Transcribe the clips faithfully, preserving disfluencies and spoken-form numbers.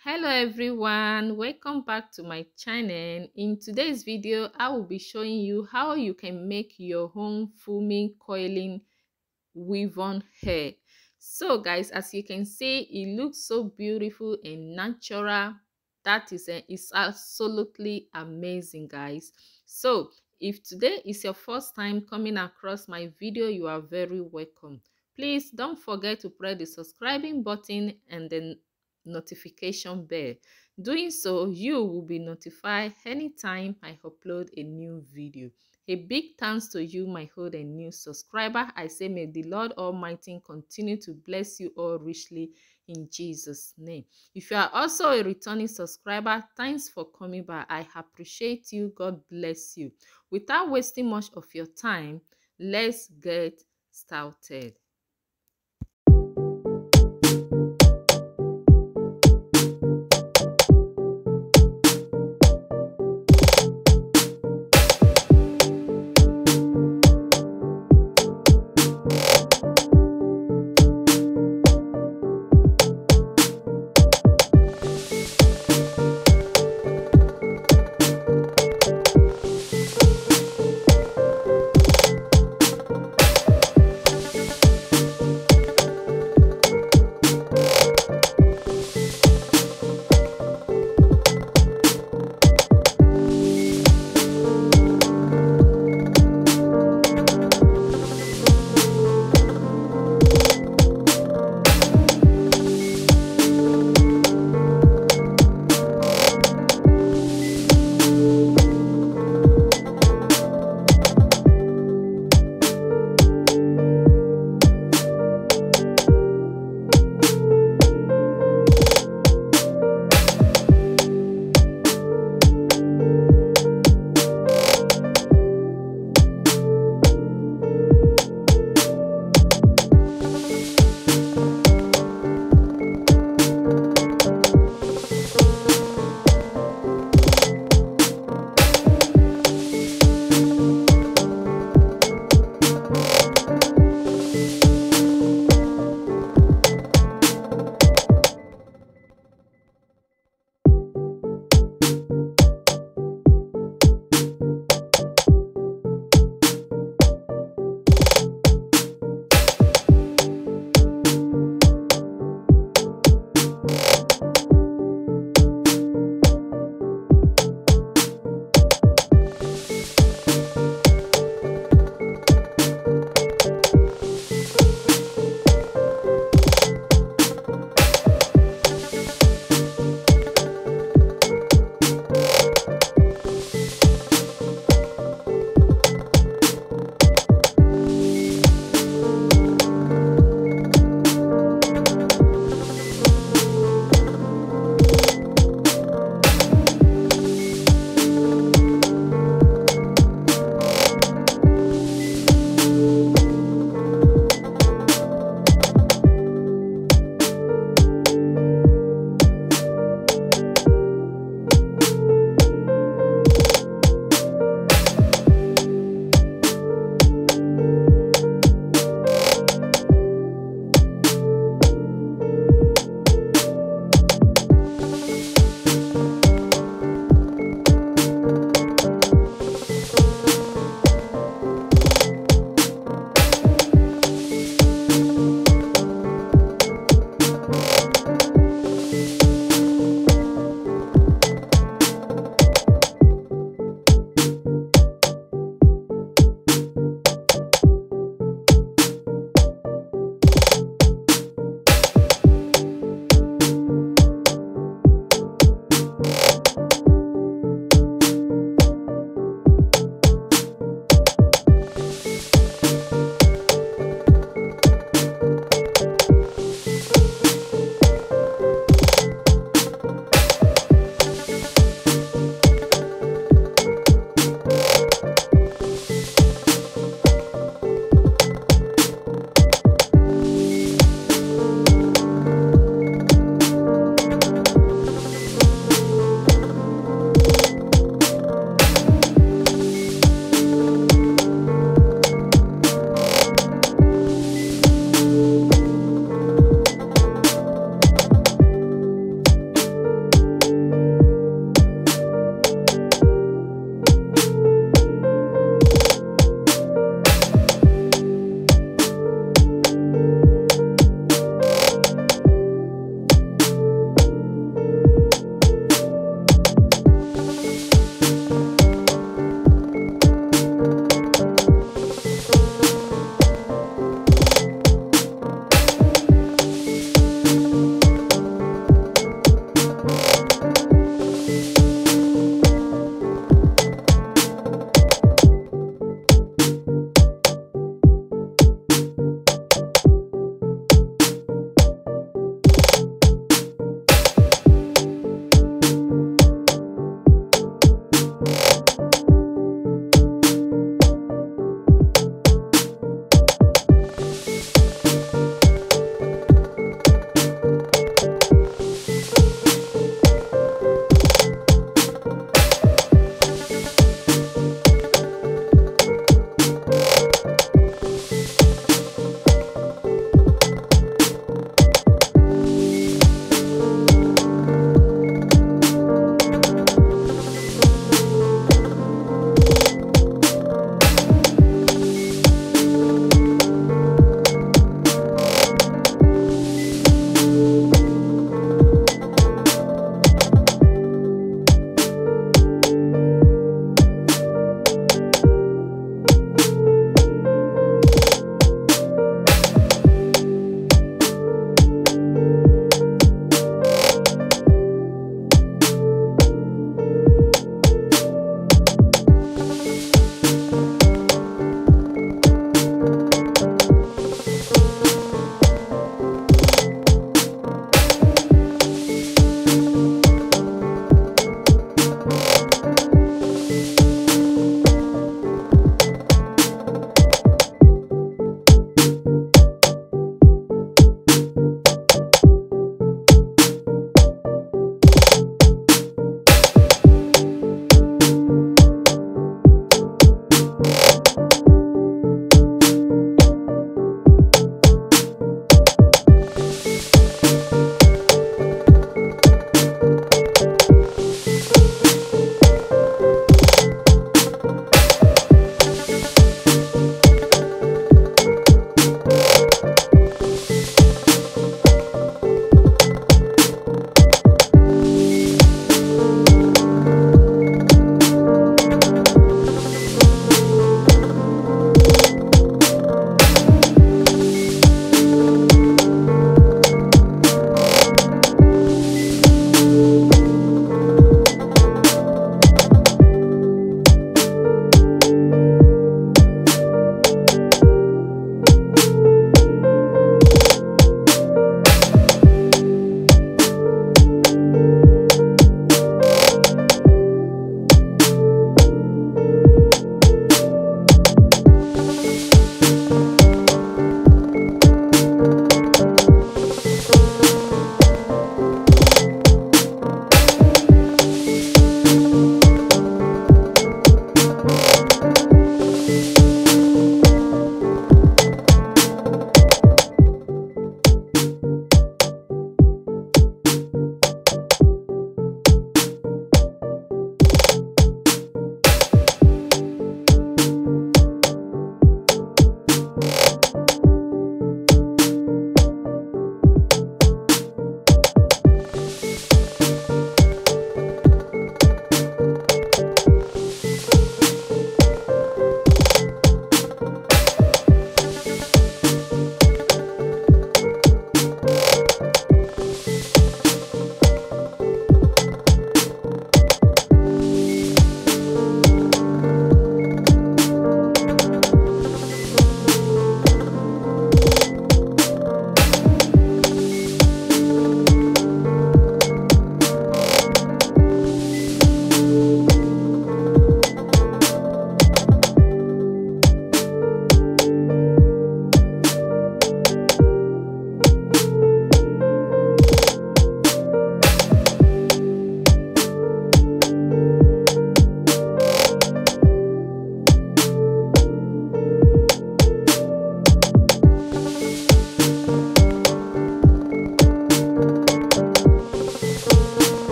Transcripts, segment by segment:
Hello everyone, welcome back to my channel. In today's video I will be showing you how you can make your own foaming coiling weave-on hair. So guys, as you can see, it looks so beautiful and natural. That is a, it's absolutely amazing, guys. So if today is your first time coming across my video, you are very welcome. Please don't forget to press the subscribing button and then notification bell. Doing so, you will be notified anytime I upload a new video. A big thanks to you, my old and new subscriber. I say may the Lord Almighty continue to bless you all richly in Jesus' name. If you are also a returning subscriber, thanks for coming by. I appreciate you. God bless you. Without wasting much of your time, let's get started.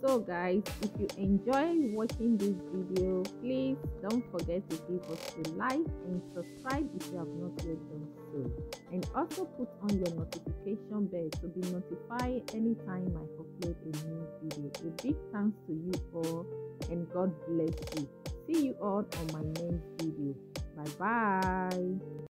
So guys, if you enjoy watching this video, please don't forget to give us a like and subscribe if you have not yet done so, and also put on your notification bell to be notified anytime I upload a new video. A big thanks to you all, and God bless you. See you all on my next video. Bye bye.